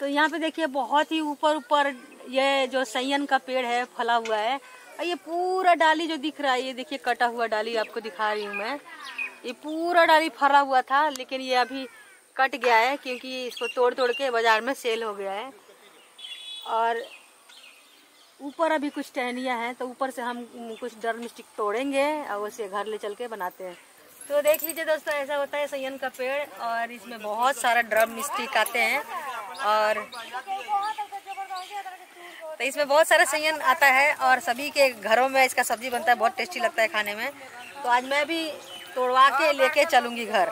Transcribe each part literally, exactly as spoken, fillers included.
तो यहाँ पे देखिए बहुत ही ऊपर ऊपर ये जो सैयन का पेड़ है फला हुआ है। और ये पूरा डाली जो दिख रहा है, ये देखिए कटा हुआ डाली आपको दिखा रही हूँ मैं। ये पूरा डाली फरा हुआ था, लेकिन ये अभी कट गया है क्योंकि इसको तोड़ तोड़ के बाजार में सेल हो गया है। और ऊपर अभी कुछ टहनियाँ हैं, तो ऊपर से हम कुछ ड्रम स्टिक तोड़ेंगे और उसे घर ले चल के बनाते हैं। तो देख लीजिए दोस्तों, ऐसा होता है सैयन का पेड़, और इसमें बहुत सारा ड्रम स्टिक आते हैं। और तो इसमें बहुत सारा सैयन आता है और सभी के घरों में इसका सब्जी बनता है, बहुत टेस्टी लगता है खाने में। तो आज मैं भी तोड़वा के लेके चलूँगी घर।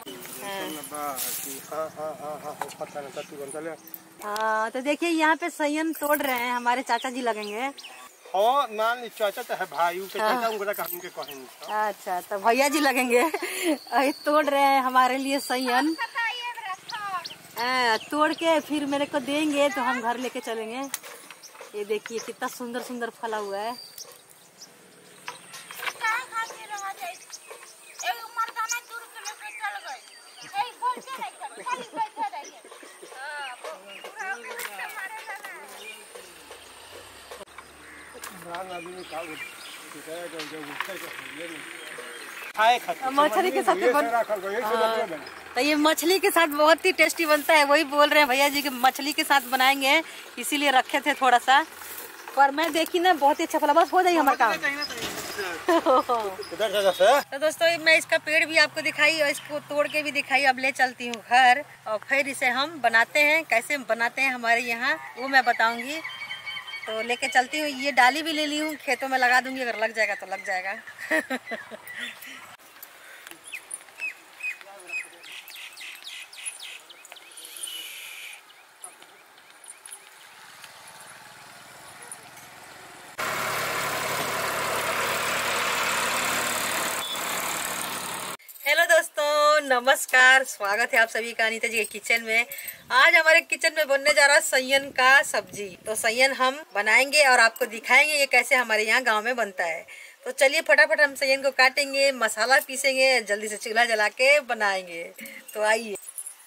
हाँ, तो देखिए यहाँ पे सैयन तोड़ रहे हैं, हमारे चाचा जी लगेंगे। हाँ, मान चाचा तो है भाई के चाचा उनका हम के कहेंगे। अच्छा, तो भैया जी लगेंगे। अभी तोड़ रहे हैं हमारे लिए सैयन। तोड़ के फिर मेरे को देंगे तो हम घर लेके चलेंगे। ये देखिए कितना सुंदर सुंदर फला हुआ है। मछली के साथ बन... तो ये मछली के साथ बहुत ही टेस्टी बनता है। वही बोल रहे हैं भैया जी कि मछली के साथ बनाएंगे, इसीलिए रखे थे थोड़ा सा। पर मैं देखी ना, बहुत ही अच्छा फला। बस हो जाएगा हमारा काम। तो दोस्तों, मैं इसका पेड़ भी आपको दिखाई और इसको तोड़ के भी दिखाई। अब ले चलती हूँ घर और फिर इसे हम बनाते हैं। कैसे बनाते हैं हमारे यहाँ वो मैं बताऊंगी। तो लेके चलती हूँ। ये डाली भी ले ली हूँ, खेतों में लगा दूंगी। अगर लग जाएगा तो लग जाएगा। हेलो दोस्तों, नमस्कार। स्वागत है आप सभी का अनीता जी के किचन में। आज हमारे किचन में बनने जा रहा है सैयन का सब्जी। तो सैयन हम बनाएंगे और आपको दिखाएंगे ये कैसे हमारे यहाँ गांव में बनता है। तो चलिए फटाफट हम सैयन को काटेंगे, मसाला पीसेंगे, जल्दी से चूल्हा जला के बनाएंगे। तो आइए।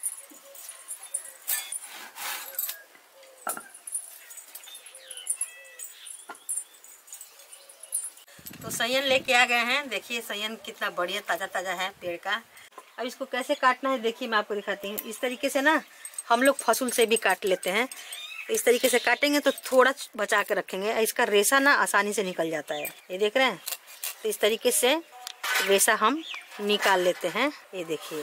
तो सैयन लेके आ गए हैं। देखिए सैयन कितना बढ़िया ताज़ा ताज़ा है पेड़ का। अब इसको कैसे काटना है देखिए, मैं आपको दिखाती हूँ। इस तरीके से ना हम लोग फसूल से भी काट लेते हैं। तो इस तरीके से काटेंगे तो थोड़ा बचा के रखेंगे। इसका रेशा ना आसानी से निकल जाता है। ये देख रहे हैं। तो इस तरीके से रेशा हम निकाल लेते हैं। ये देखिए,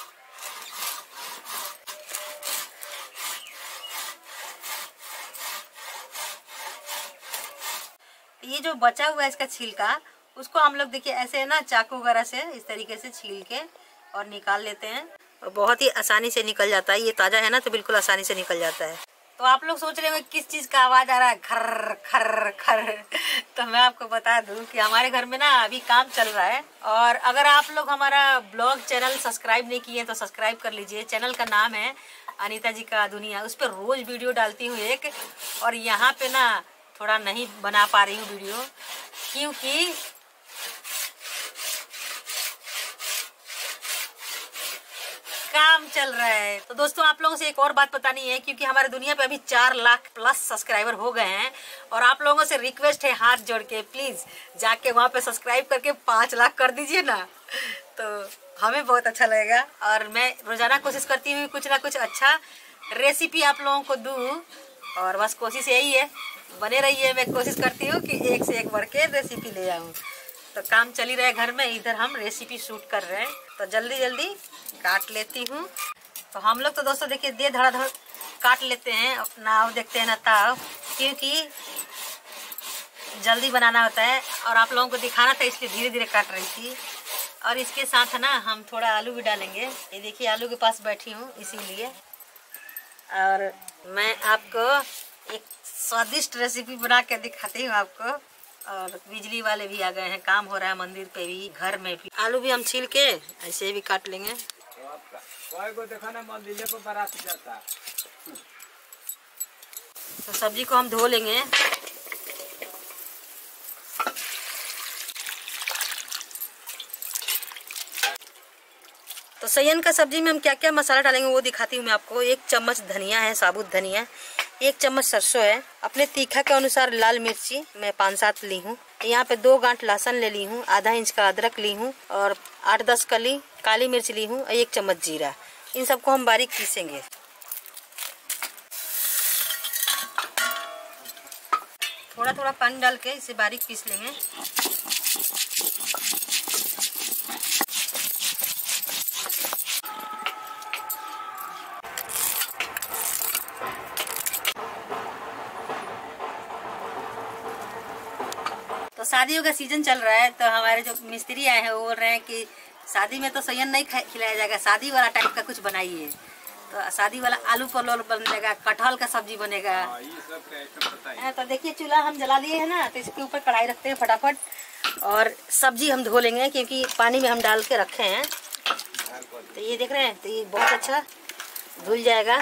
ये जो बचा हुआ है इसका छिलका, उसको हम लोग देखिए ऐसे ना चाकू वगैरह से इस तरीके से छील के और निकाल लेते हैं। और बहुत ही आसानी से निकल जाता है। ये ताज़ा है ना, तो बिल्कुल आसानी से निकल जाता है। तो आप लोग सोच रहे होंगे किस चीज़ का आवाज़ आ रहा है, खर खर खर। तो मैं आपको बता दूं कि हमारे घर में ना अभी काम चल रहा है। और अगर आप लोग हमारा ब्लॉग चैनल सब्सक्राइब नहीं किए तो सब्सक्राइब कर लीजिए। चैनल का नाम है अनीता जी का दुनिया। उस पर रोज़ वीडियो डालती हूँ एक। और यहाँ पे ना थोड़ा नहीं बना पा रही हूँ वीडियो, क्योंकि काम चल रहा है। तो दोस्तों, आप लोगों से एक और बात बतानी है, क्योंकि हमारे दुनिया पे अभी चार लाख प्लस सब्सक्राइबर हो गए हैं। और आप लोगों से रिक्वेस्ट है हाथ जोड़ के, प्लीज जाके वहाँ पे सब्सक्राइब करके पाँच लाख कर दीजिए ना, तो हमें बहुत अच्छा लगेगा। और मैं रोजाना कोशिश करती हूँ कुछ ना कुछ अच्छा रेसिपी आप लोगों को दूँ। और बस कोशिश यही है, बने रहिए। मैं कोशिश करती हूँ कि एक से एक बढ़ के रेसिपी ले आऊँ। तो काम चल ही रहा है घर में, इधर हम रेसिपी शूट कर रहे हैं। तो जल्दी जल्दी काट लेती हूँ। तो हम लोग तो दोस्तों देखिए दे धड़ाधड़ काट लेते हैं अपना। अब देखते हैं ना ताव, क्योंकि जल्दी बनाना होता है और आप लोगों को दिखाना था, इसलिए धीरे धीरे काट रही थी। और इसके साथ ना हम थोड़ा आलू भी डालेंगे। ये देखिए आलू के पास बैठी हूँ इसीलिए। और मैं आपको एक स्वादिष्ट रेसिपी बना के दिखाती हूँ आपको। और बिजली वाले भी आ गए हैं, काम हो रहा है मंदिर पे भी, घर में भी। आलू भी हम छील के ऐसे भी काट लेंगे। तो सब्जी को हम धो लेंगे। तो सयन का सब्जी में हम क्या क्या मसाला डालेंगे वो दिखाती हूँ मैं आपको। एक चम्मच धनिया है, साबुत धनिया, एक चम्मच सरसों है, अपने तीखा के अनुसार लाल मिर्ची मैं पाँच सात ली हूँ, यहाँ पे दो गांठ लहसुन ले ली हूँ, आधा इंच का अदरक ली हूँ और आठ दस कली काली मिर्च ली हूँ और एक चम्मच जीरा। इन सबको हम बारीक पीसेंगे। थोड़ा थोड़ा पानी डाल के इसे बारीक पीस लेंगे। तो शादियों का सीजन चल रहा है, तो हमारे जो मिस्त्री आए हैं वो बोल रहे हैं कि शादी में तो सयन नहीं खिलाया जाएगा, शादी वाला टाइप का कुछ बनाइए। तो शादी वाला आलू पलोल बनेगा, कटहल का सब्जी बनेगा। ये सब का आइटम बताइए। तो देखिए चूल्हा हम जला लिए हैं ना, तो इसके ऊपर कढ़ाई रखते हैं फटाफट और सब्जी हम धो लेंगे क्योंकि पानी में हम डाल के रखे हैं। तो ये देख रहे हैं, तो ये बहुत अच्छा धुल जाएगा।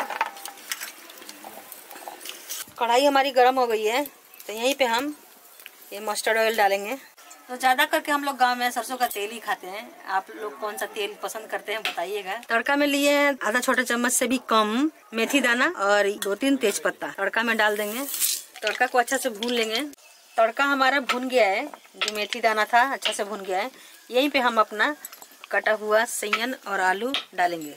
कढ़ाई हमारी गर्म हो गई है, तो यहीं पे हम ये मस्टर्ड ऑयल डालेंगे। तो ज़्यादा करके हम लोग गांव में सरसों का तेल ही खाते हैं। आप लोग कौन सा तेल पसंद करते हैं बताइएगा। तड़का में लिए हैं आधा छोटा चम्मच से भी कम मेथी दाना और दो तीन तेज पत्ता तड़का में डाल देंगे। तड़का को अच्छा से भून लेंगे। तड़का हमारा भून गया है, जो मेथी दाना था अच्छा से भून गया है। यहीं पे हम अपना कटा हुआ सयन और आलू डालेंगे।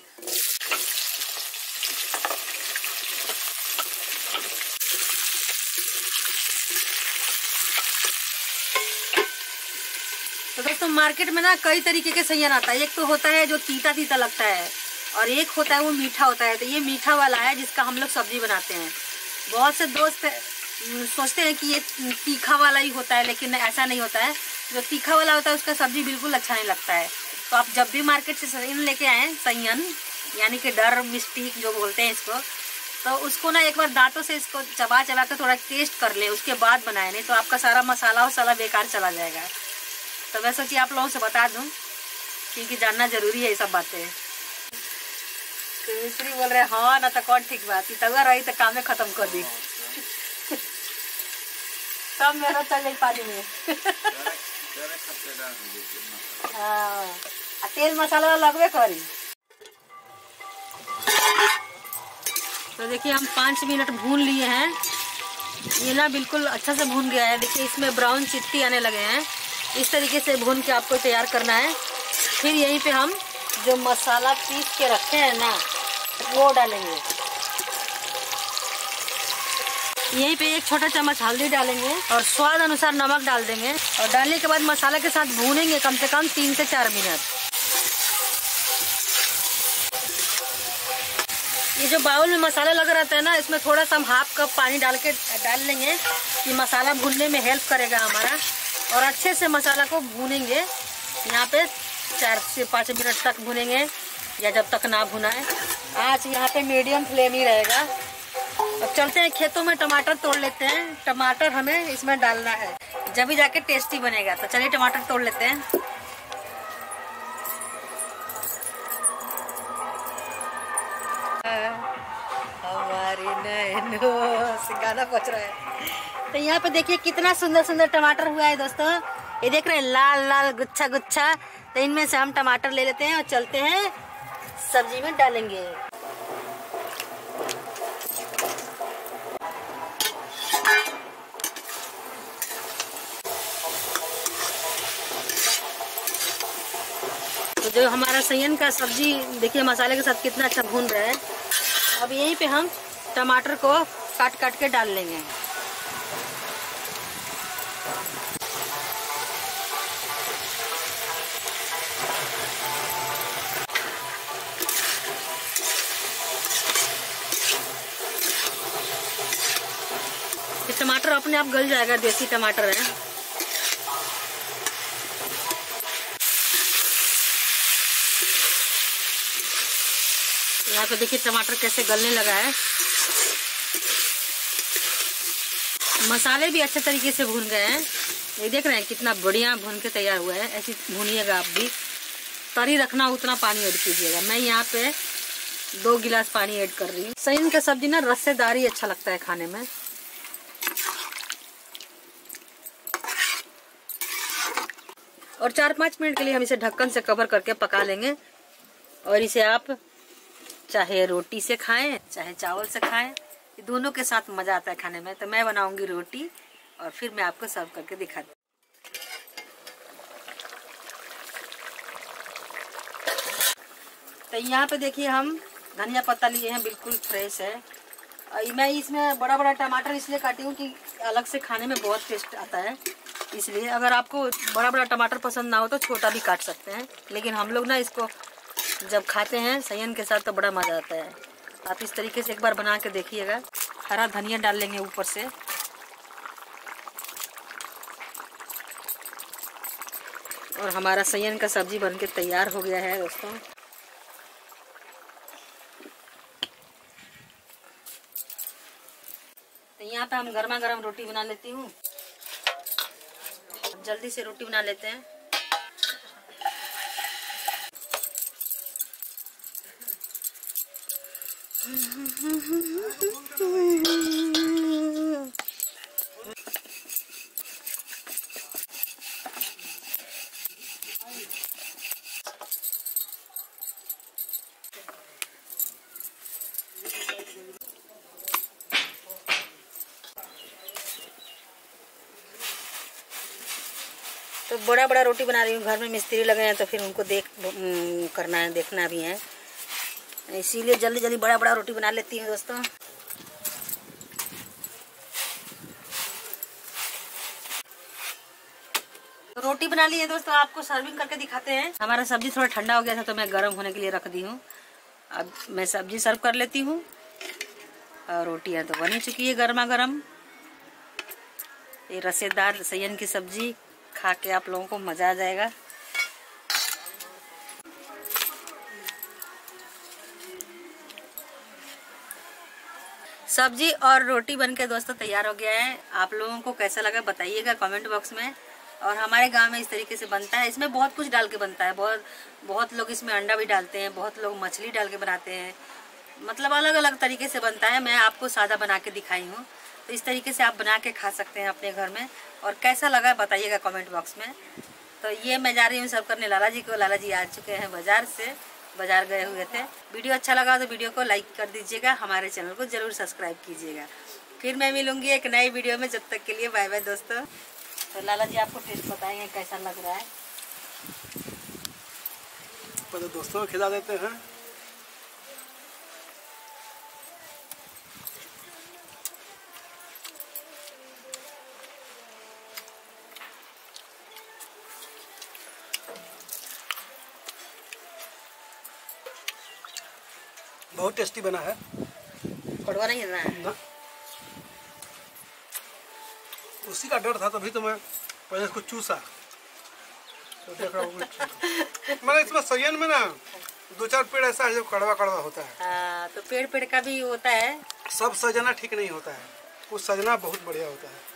तो दोस्तों मार्केट में ना कई तरीके के सयन आता है। एक तो होता है जो तीता तीता लगता है और एक होता है वो मीठा होता है। तो ये मीठा वाला है जिसका हम लोग सब्जी बनाते हैं। बहुत से दोस्त सोचते हैं कि ये तीखा वाला ही होता है, लेकिन ऐसा नहीं होता है। जो तीखा वाला होता है उसका सब्जी बिल्कुल अच्छा नहीं लगता है। तो आप जब भी मार्केट से सयन लेके आए, सयन यानी कि डर मिस्टीक जो बोलते हैं इसको, तो उसको ना एक बार दांतों से इसको चबा चबा कर थोड़ा टेस्ट कर ले, उसके बाद बनाए, नहीं तो आपका सारा मसाला वसाला बेकार चला जाएगा। तो मैं सोची आप लोगों से बता दूं क्योंकि जानना जरूरी है ये सब बातें। मिस्त्री बोल रहे हाँ ना, तो कौन ठीक बात तवा रही तो कामे खत्म कर दी। सब मेरा चल गई पानी में। हाँ, तेल मसाला लगवे करी। तो देखिए हम पाँच मिनट भून लिए हैं। ये ना बिल्कुल अच्छा से भून गया है। देखिए इसमें ब्राउन चिट्टी आने लगे हैं। इस तरीके से भून के आपको तैयार करना है। फिर यहीं पे हम जो मसाला पीस के रखे हैं ना वो डालेंगे। यहीं पे एक छोटा चम्मच हल्दी डालेंगे और स्वाद अनुसार नमक डाल देंगे और डालने के बाद मसाला के साथ भूनेंगे कम से कम तीन से चार मिनट। ये जो बाउल में मसाला लगा रहता है ना, इसमें थोड़ा सा हम हाफ कप पानी डाल के डाल लेंगे कि मसाला भूनने में हेल्प करेगा हमारा। और अच्छे से मसाला को भूनेंगे। यहाँ पे चार से पाँच मिनट तक भूनेंगे या जब तक ना भुना है। आज यहाँ पे मीडियम फ्लेम ही रहेगा। अब चलते हैं खेतों में, टमाटर तोड़ लेते हैं। टमाटर हमें इसमें डालना है, जब भी जाके टेस्टी बनेगा। तो चलिए टमाटर तोड़ लेते हैं। हमारे नैनों से गाना बज रहा है। तो यहाँ पे देखिए कितना सुंदर सुंदर टमाटर हुआ है दोस्तों। ये देख रहे हैं लाल लाल गुच्छा गुच्छा। तो इनमें से हम टमाटर ले लेते हैं और चलते हैं सब्जी में डालेंगे। तो जो हमारा सयन का सब्जी देखिए मसाले के साथ कितना अच्छा भून रहा है। अब यहीं पे हम टमाटर को काट काट के डाल लेंगे। टमाटर अपने आप गल जाएगा, देसी टमाटर है। यहाँ पे देखिए टमाटर कैसे गलने लगा है। मसाले भी अच्छे तरीके से भून गए हैं। ये देख रहे हैं कितना बढ़िया भून के तैयार हुआ है। ऐसे भूनिएगा आप भी, तरी रखना, उतना पानी ऐड कीजिएगा। मैं यहाँ पे दो गिलास पानी ऐड कर रही हूँ। सयन का सब्जी ना रस्सेदार ही अच्छा लगता है खाने में। और चार पाँच मिनट के लिए हम इसे ढक्कन से कवर करके पका लेंगे। और इसे आप चाहे रोटी से खाएं चाहे चावल से खाएं, ये दोनों के साथ मजा आता है खाने में। तो मैं बनाऊंगी रोटी और फिर मैं आपको सर्व करके दिखाती हूँ। तो यहाँ पे देखिए हम धनिया पत्ता लिए हैं, बिल्कुल फ्रेश है। और मैं इसमें बड़ा बड़ा टमाटर इसलिए काटी हूँ कि अलग से खाने में बहुत टेस्ट आता है, इसलिए। अगर आपको बड़ा बड़ा टमाटर पसंद ना हो तो छोटा भी काट सकते हैं, लेकिन हम लोग ना इसको जब खाते हैं सयन के साथ तो बड़ा मज़ा आता है। आप इस तरीके से एक बार बना के देखिएगा। हरा धनिया डाल लेंगे ऊपर से। और हमारा सयन का सब्जी बनके तैयार हो गया है दोस्तों। तो यहाँ पे हम गर्मा गर्म रोटी बना लेती हूँ। जल्दी से रोटी बना लेते हैं। तो बड़ा बड़ा रोटी बना रही हूँ। घर में मिस्त्री लगे हैं तो फिर उनको देख करना है, देखना भी है, इसीलिए जल्दी जल्दी बड़ा बड़ा रोटी बना लेती हूँ दोस्तों। तो रोटी बना ली है दोस्तों, आपको सर्विंग करके दिखाते हैं। हमारा सब्जी थोड़ा ठंडा हो गया था तो मैं गर्म होने के लिए रख दी हूँ। अब मैं सब्जी सर्व कर लेती हूँ। और रोटियाँ तो बनी चुकी है गर्मा गर्म। ये रसेदार सयन की सब्जी खा के आप लोगों को मजा आ जाएगा। सब्जी और रोटी बनके दोस्तों तैयार हो गया है। आप लोगों को कैसा लगा बताइएगा कमेंट बॉक्स में। और हमारे गांव में इस तरीके से बनता है। इसमें बहुत कुछ डाल के बनता है। बहुत बहुत लोग इसमें अंडा भी डालते हैं, बहुत लोग मछली डाल के बनाते हैं। मतलब अलग अलग तरीके से बनता है। मैं आपको सादा बना के दिखाई हूँ। तो इस तरीके से आप बना के खा सकते हैं अपने घर में। और कैसा लगा बताइएगा कमेंट बॉक्स में। तो ये मैं जा रही हूँ सर्व करने लाला जी को। लाला जी आ चुके हैं बाजार से, बाजार गए हुए थे। वीडियो अच्छा लगा तो वीडियो को लाइक कर दीजिएगा, हमारे चैनल को जरूर सब्सक्राइब कीजिएगा। फिर मैं मिलूंगी एक नई वीडियो में, जब तक के लिए बाय बाय दोस्तों। तो लाला जी आपको टेस्ट बताएंगे कैसा लग रहा है। तो दोस्तों को खिला देते हैं। बहुत टेस्टी बना है। कड़वा नहीं है ना? उसी का डर था तभी तो मैं पहले इसको चूसा तो देख रहा हूँ। मतलब इसमें सयन में ना दो चार पेड़ ऐसा है जो कड़वा कड़वा होता है। आ, तो पेड़ पेड़ का भी होता है। सब सजना ठीक नहीं होता है, कुछ सजना बहुत बढ़िया होता है।